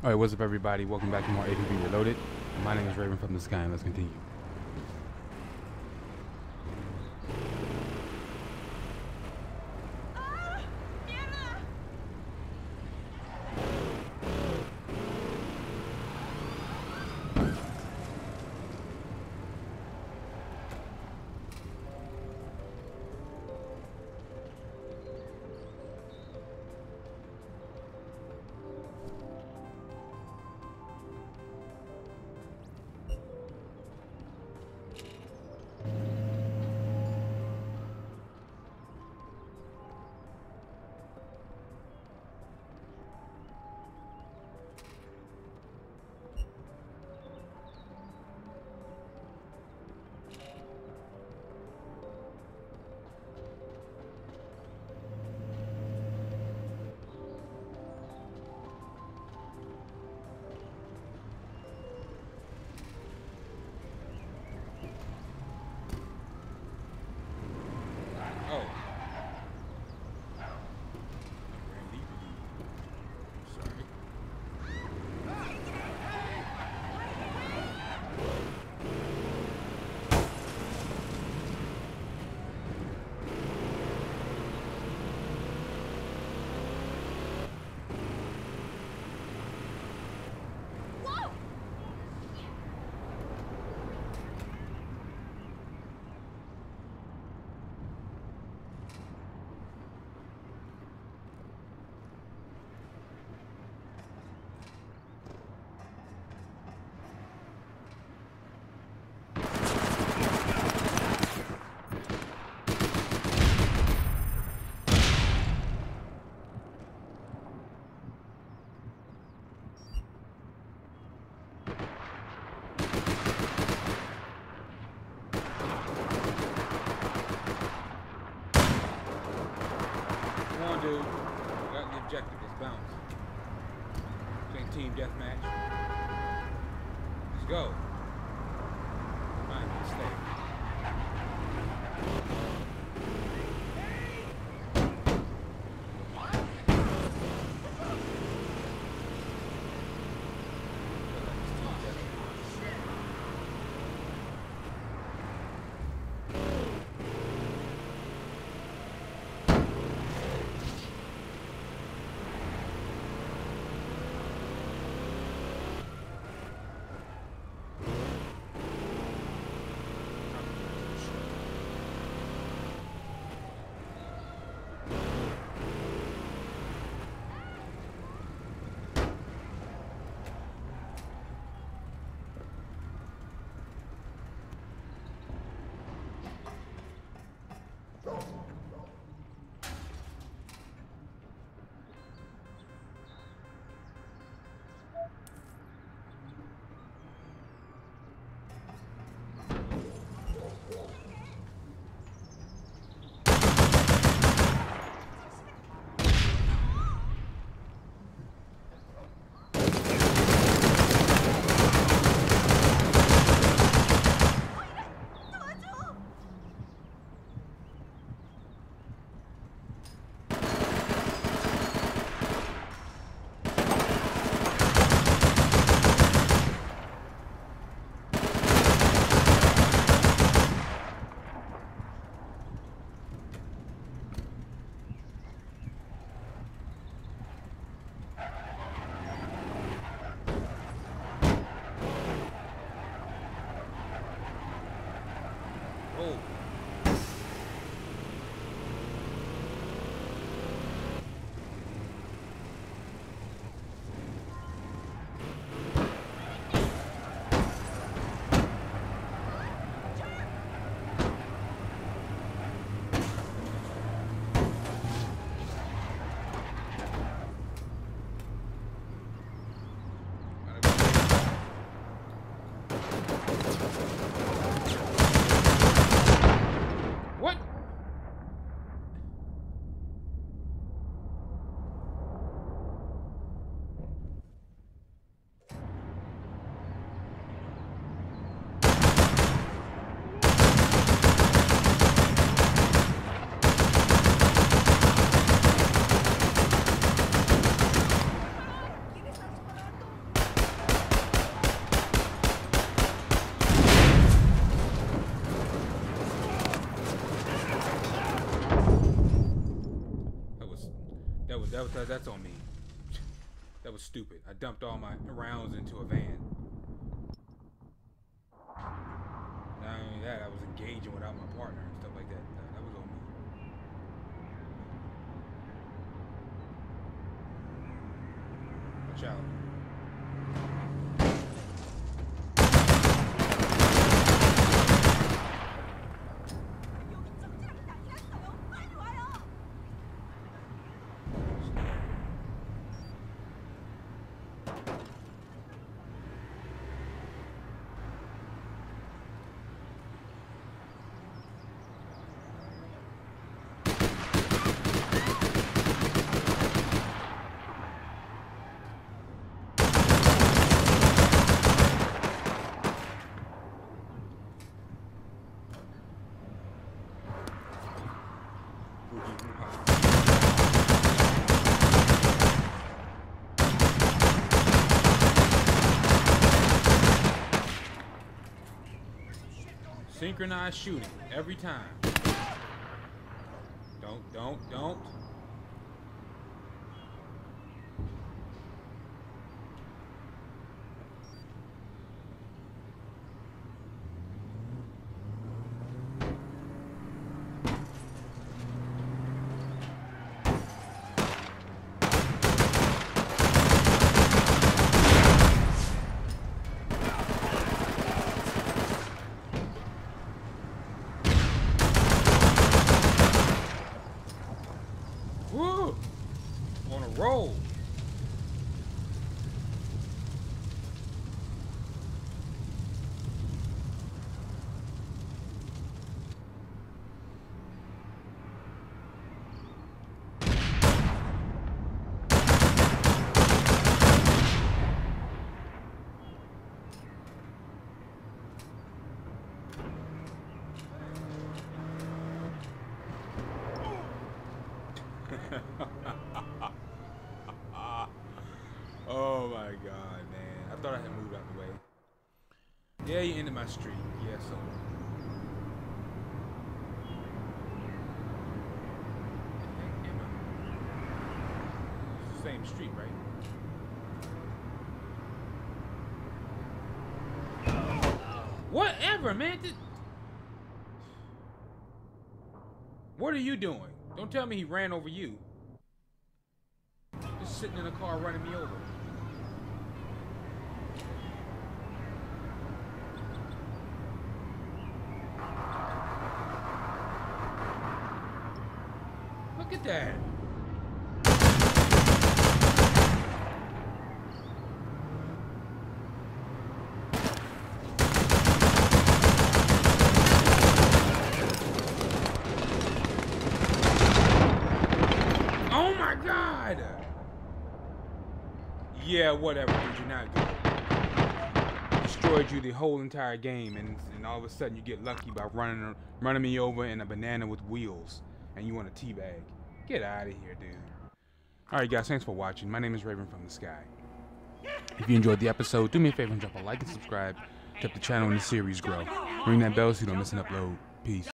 Alright, what's up everybody? Welcome back to more APB Reloaded. My name is Raven from the Sky, and let's continue. Dude, got the objective. Let's bounce. Playing team deathmatch. Let's go. Find me, stay. that's on me. That was stupid. I dumped all my rounds into a van. Not only that, I was engaging without my partner and stuff like that. That was on me. Watch out. Synchronized shooting every time. Don't. Woo! On a roll. Oh my god, man. I thought I had moved out the way. Yeah, you ended my streak. Yeah, so. It's the same street, right? Whatever, man. What are you doing? Don't tell me he ran over you. Just sitting in a car running me over. Look at that. Oh my god! Yeah, whatever, dude, you're not good. Destroyed you the whole entire game, and all of a sudden you get lucky by running me over in a banana with wheels, and you want a teabag. Get out of here, dude. Alright guys, thanks for watching. My name is Raven from the Sky. If you enjoyed the episode, do me a favor and drop a like and subscribe to help the channel and the series grow. Ring that bell so you don't miss an upload. Peace.